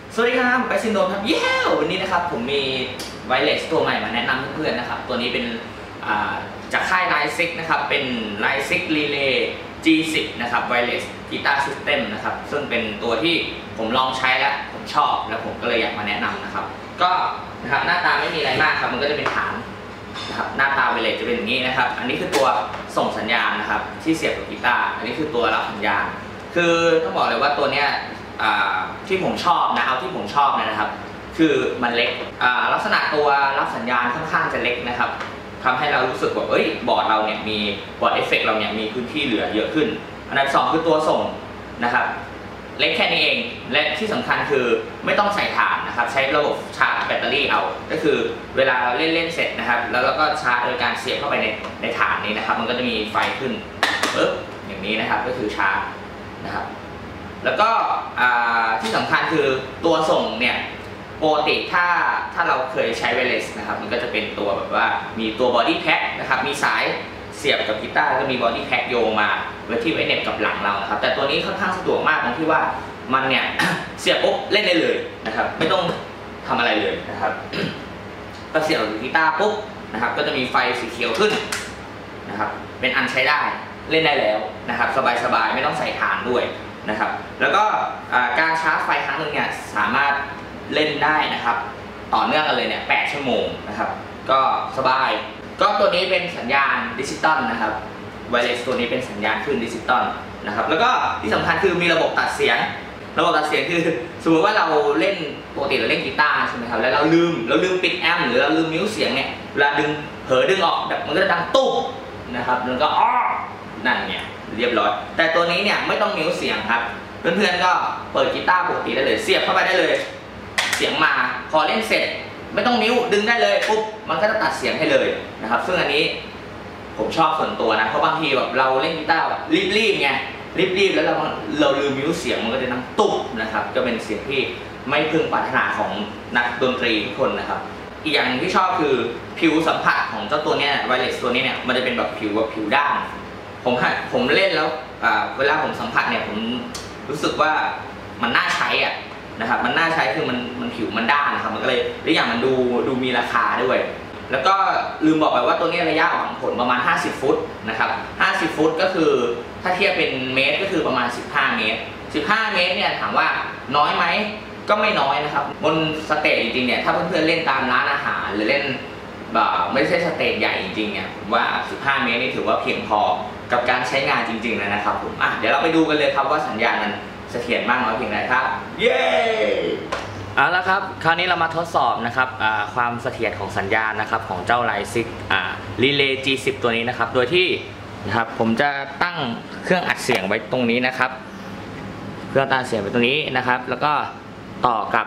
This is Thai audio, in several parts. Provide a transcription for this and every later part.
สวัสดีครับไปซินโดมครับเย้วันนี้นะครับผมมีไวเลสตัวใหม่มาแนะนำเพื่อนๆนะครับตัวนี้เป็นจากค่าย Line6 นะครับเป็น Line6 Relay G10 นะครับไวเลสกีตาร์ซิสเต็มนะครับซึ่งเป็นตัวที่ผมลองใช้แล้วผมชอบแล้วผมก็เลยอยากมาแนะนำนะครับก็นะครับหน้าตาไม่มีอะไรมากครับมันก็จะเป็นฐานนะครับหน้าตาไวเลสจะเป็นอย่างนี้นะครับอันนี้คือตัวส่งสัญญาณนะครับที่เสียบกับกีตาร์อันนี้คือตัวรับสัญญาณคือต้องบอกเลยว่าตัวเนี้ยที่ผมชอบนะเอาที่ผมชอบนะครับคือมันเล็กลักษณะตัวรับสัญญาณค่อนข้างจะเล็กนะครับทำให้เรารู้สึกว่าบอร์ดเราเนี่ยมีบอร์ดเอฟเฟกต์เราเนี่ยมีพื้นที่เหลือเยอะขึ้นอันดับ2คือตัวส่งนะครับเล็กแค่นี้เองและที่สำคัญคือไม่ต้องใส่ถ่านนะครับใช้ระบบชาร์จแบตเตอรี่เอาก็คือเวลาเราเล่นเสร็จนะครับแล้วเราก็ชาร์จโดยการเสียบเข้าไปในฐานนี้นะครับมันก็จะมีไฟขึ้นปึ๊บอย่างนี้นะครับก็คือชาร์จนะครับแล้วก็ที่สำคัญคือตัวส่งเนี่ยปกติถ้าเราเคยใช้ไวเลสนะครับมันก็จะเป็นตัวแบบว่ามีตัวบอดี้แพ็คนะครับมีสายเสียบกับกีตาร์แล้วก็มีบอดี้แพ็คโยงมาไว้ที่ไว้เน็บกับหลังเรานะครับแต่ตัวนี้ค่อนข้างสะดวกมากตรงที่ว่ามันเนี่ย เสียบปุ๊บเล่นได้เลยนะครับไม่ต้องทำอะไรเลยนะครับก็เสียบกับกีตาร์ปุ๊บนะครับก็จะมีไฟสีเขียวขึ้นนะครับเป็นอันใช้ได้เล่นได้แล้วนะครับสบายๆไม่ต้องใส่ถ่านด้วยนะครับแล้วก็การชาร์จไฟครั้งหนึ่งเนี่ยสามารถเล่นได้นะครับต่อเนื่องกันเลยเนี่ย8 ชั่วโมงนะครับก็สบายก็ตัวนี้เป็นสัญญาณดิจิตอลนะครับไวเลสตัวนี้เป็นสัญญาณคลื่นดิจิตอลนะครับแล้วก็ที่สำคัญคือมีระบบตัดเสียงคือสมมติว่าเราเล่นปกติเราเล่นกีตาร์ใช่ไหมครับแล้วเราลืมปิดแอมป์หรือเราลืมมิวเสียงเนี่ยเวลาเผลอดึงออกแบบมันก็จะดังตุ๊บนะครับมันก็อ้อนั่นเนี่ยเรียบร้อยแต่ตัวนี้เนี่ยไม่ต้องมิวเสียงครับเพื่อนๆก็เปิดกีตาร์ปกติได้เลยเสียบเข้าไปได้เลยเสียงมาพอเล่นเสร็จไม่ต้องมิวดึงได้เลยปุ๊บมันก็จะตัดเสียงให้เลยนะครับซึ่งอันนี้ผมชอบส่วนตัวนะเพราะบางทีแบบเราเล่นกีตาร์แบบรีบไงรีบแล้วเราลืมมิวเสียงมันก็จะดังตุ๊บนะครับก็เป็นเสียงที่ไม่พึงปรารถนาของนักดนตรีทุกคนนะครับอีกอย่างที่ชอบคือผิวสัมผัสของเจ้าตัวนี้ไวเลสตัวนี้เนี่ยมันจะเป็นแบบผิวด้านผมเล่นแล้วเวลาผมสัมผัสเนี่ยผมรู้สึกว่ามันน่าใช้อ่ะนะครับมันน่าใช้คือมันผิวมันด้านนะครับมันก็เลยและอย่างมันดูมีราคาด้วยแล้วก็ลืมบอกไปว่าตัวนี้ระยะหวังผลประมาณ50 ฟุตนะครับ50 ฟุตก็คือถ้าเทียบเป็นเมตรก็คือประมาณ15 เมตร15 เมตรเนี่ยถามว่าน้อยไหมก็ไม่น้อยนะครับบนสเตจจริงๆเนี่ยถ้าเพื่อนๆเล่นตามร้านอาหารหรือเล่นไม่ใช่สเตจใหญ่จริงๆเนี่ยผมว่า15 เมตรนี่ถือว่าเพียงพอกับการใช้งานจริงๆแล้วนะครับผมเดี๋ยวเราไปดูกันเลยครับว่าสัญญาณมันเสถียรมากน้อยเพียงไรครับเย้เอาละครับคราวนี้เรามาทดสอบนะครับความเสถียรของสัญญาณนะครับของเจ้า Line6 Relay G10 ตัวนี้นะครับโดยที่นะครับผมจะตั้งเครื่องอัดเสียงไว้ตรงนี้นะครับเครื่องตั้งเสียงไว้ตรงนี้นะครับแล้วก็ต่อกับ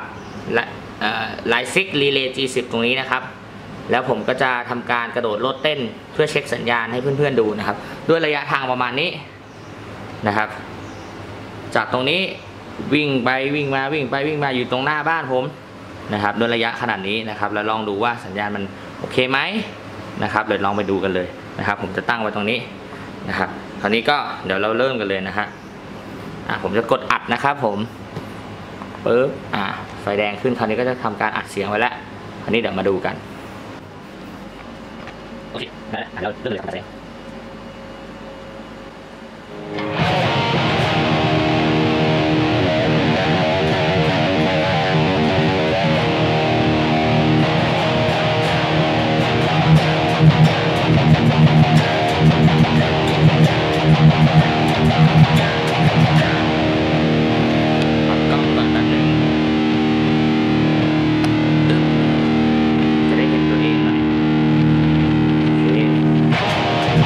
Line6 Relay G10 ตรงนี้นะครับแล้วผมก็จะทำการกระโดดโลดเต้นเพื่อเช็คสัญญาณให้เพื่อนๆดูนะครับด้วยระยะทางประมาณนี้นะครับจากตรงนี้วิ่งไปวิ่งมาอยู่ตรงหน้าบ้านผมนะครับด้วยระยะขนาดนี้นะครับแล้วลองดูว่าสัญญาณมันโอเคไหมนะครับเดี๋ยวลองไปดูกันเลยนะครับผมจะตั้งไว้ตรงนี้นะครับคราวนี้ก็เดี๋ยวเราเริ่มกันเลยนะฮะผมจะกดอัดนะครับผมปึ๊บไฟแดงขึ้นคราวนี้ก็จะทำการอัดเสียงไว้แล้วคราวนี้เดี๋ยวมาดูกันโอเคเราเริ่มเลยครับจะได้เห็นตัวเองหน่อย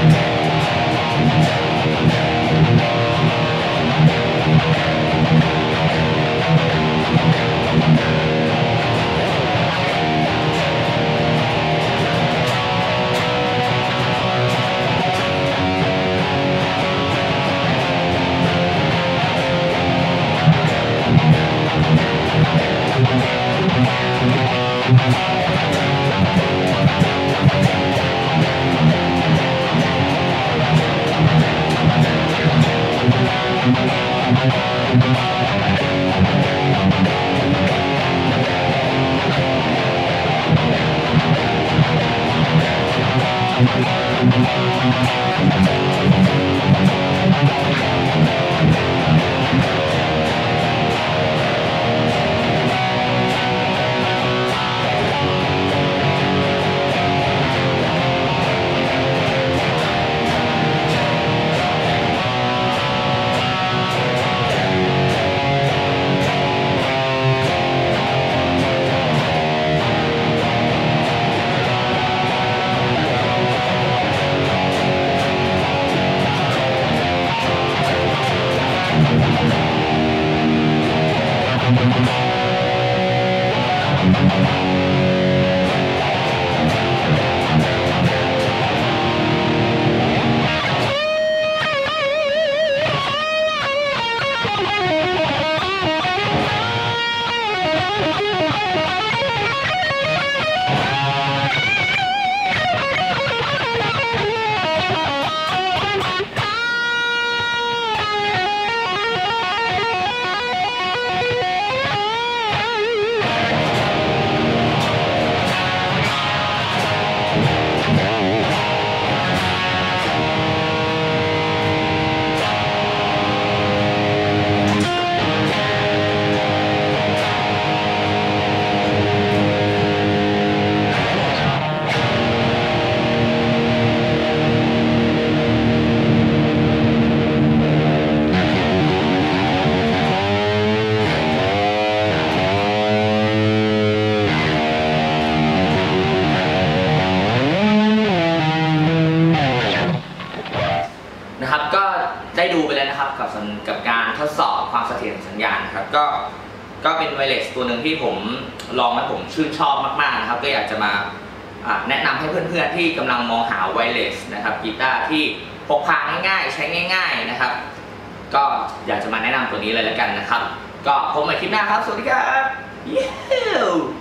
นะครับก็ได้ดูไปแล้วนะครับกับการทดสอบความเสถียรของสัญญาณครับก็เป็นไวเลสตัวหนึ่งที่ผมลองแล้วผมชื่นชอบมากๆนะครับก็อยากจะมาแนะนำให้เพื่อนๆที่กำลังมองหาไวเลสนะครับกีตาร์ที่พกพาง่ายๆใช้ง่ายๆนะครับก็อยากจะมาแนะนำตัวนี้เลยแล้วกันนะครับก็พบกันใหม่คลิปหน้าครับสวัสดีครับ